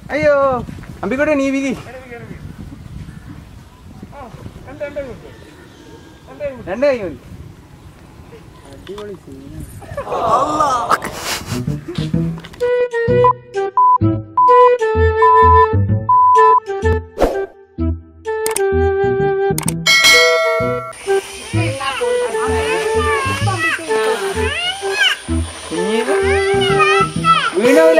അയ്യോ അമ്പിക്കോട്ടെ നീ വിധി രണ്ട് കൈ മതി. അടിപൊളി വീണൂല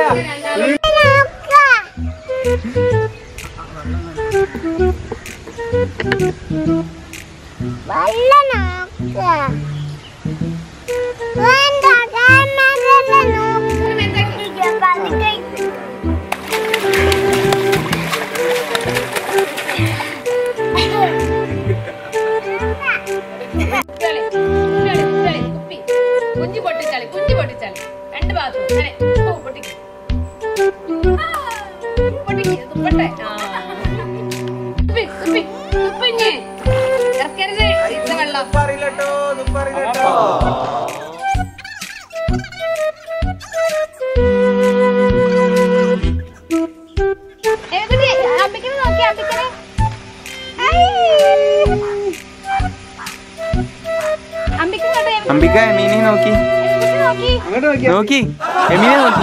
കുഞ്ചി പൊട്ടിച്ചാളി രണ്ട് ഭാഗത്തും പൊട്ടിക്ക് തുപ്പട്ടെ തുപ്പിഞ്ഞ് ഇറക്കരുത് ഇത്ത വെള്ളം അംബിക എമീനെ നോക്കി നോക്കി എമീനെ നോക്കി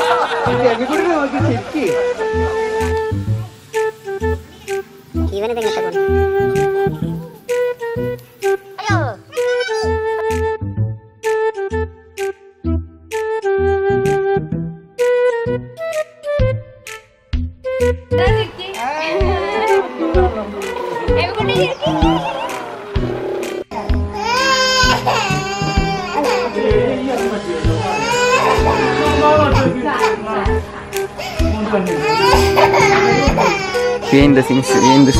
Behind the scenes.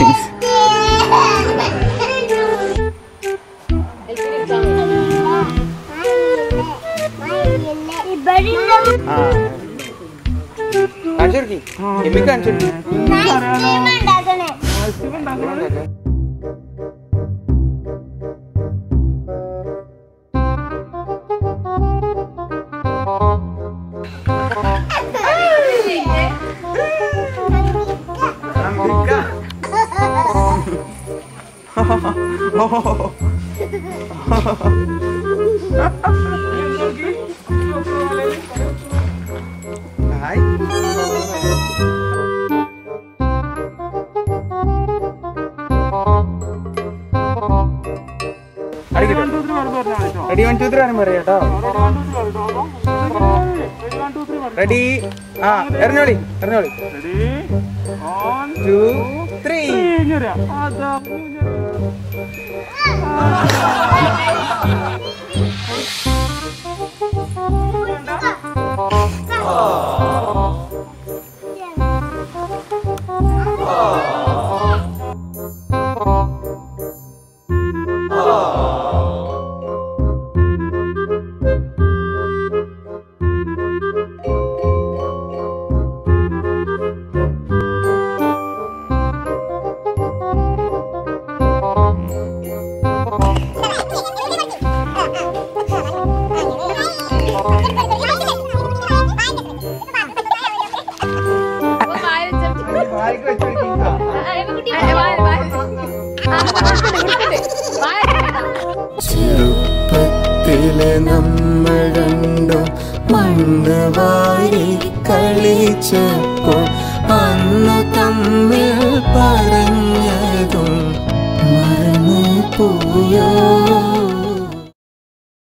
Answer ki? Emika answer ki? Hai. Ready 1 2 3 ആണ് പറയാ ട്ടോ. Ready എറിഞ്ഞോളി. Ready 1 2 3 ചെറുപ്പത്തിലെ നമ്മൾ രണ്ടും മണ്ണ് വാരി കളിച്ചപ്പോൾ അന്നു തമ്മിൽ പറഞ്ഞതും മറന്നു പോയോ?